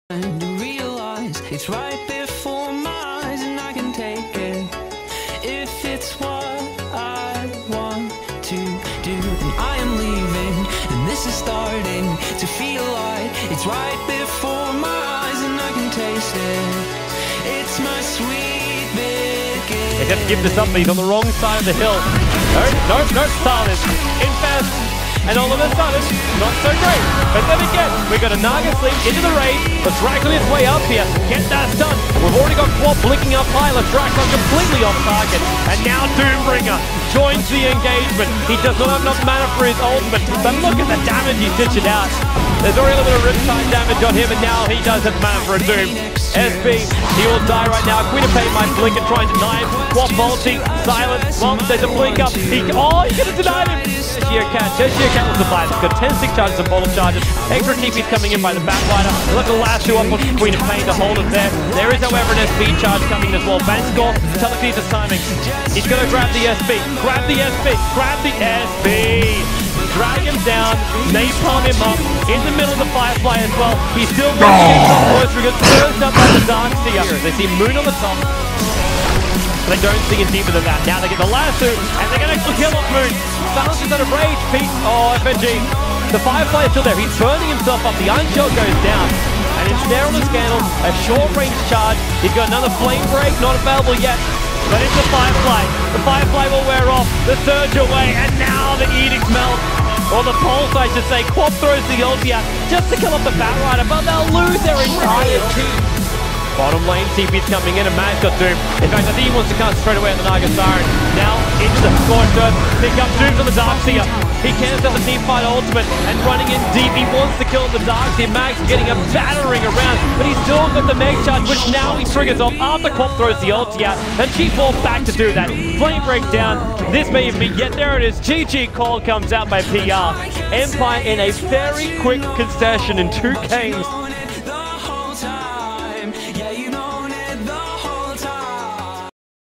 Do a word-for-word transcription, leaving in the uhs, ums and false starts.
And to realize it's right before my eyes, and I can take it if it's what I want to do. And I am leaving, and this is starting to feel like it's right before my eyes, and I can taste it. It's my sweet beginning. He just gives this up, but he's on the wrong side of the hill. No, no, no, Stalin. Infest. And all of a sudden, not so great. But then again, we got a Naga Sleep into the raid. Latrak on his way up here. Get that stun. We've already got Quap blinking up high. Latrak on completely off target. And now Doombringer joins the engagement. He does not have enough mana for his ultimate. But look at the damage he's ditching out. There's already a little bit of Riptide damage on him, and now he does have mana for a Doom. S B, he will die right now. Queen of Pain might blink and try and deny him. Quap multi, silent. Well, there's a blink up. He, oh, he could have denied him. Cheshire Cat, Cheshire Cat was the fight. He's got ten stick charges and bottle charges. Extra T P's coming in by the backlighter. Look at the last two up on Queen of Pain to hold it there. There is, however, an S B charge coming as well. Bankscore, Telekinesis timing. He's going to grab the S B. Grab the S B. Grab the S B. Drag him down, napalm him up, in the middle of the Firefly as well. He's still running in some voice because first up by the Darkseer. They see Moon on the top, but they don't see him deeper than that. Now they get the lasso, and they're going to actually kill off Moon. Silence is out of rage, Pete. Oh, F N G. The Firefly is still there. He's burning himself up. The Iron Shell goes down. And it's there on the Scandal, a short-range charge. He's got another Flame Break, not available yet. But it's the Firefly. The Firefly will wear off. The Surge away, and now the Edict melts. Or the Pulse, I should say. Quap throws the ulti out just to kill off the Batrider, but they'll lose their entire team. Bottom lane, T P's coming in, and Matt's got Doom. In fact, I think he wants to cast straight away on the Naga Siren. Now, into the Scorched Earth. Pick up Doom on the Darkseer. He cancels out the team fight ultimate, and running in deep, he wants to kill the Darkseer. Max getting a battering around, but he's still got the Meg Charge, which now he triggers off after Quap throws the ulti out, and she falls back to do that. Flame break down. This may even be, yet there it is. G G call comes out by P R. Empire in a very quick concession in two games.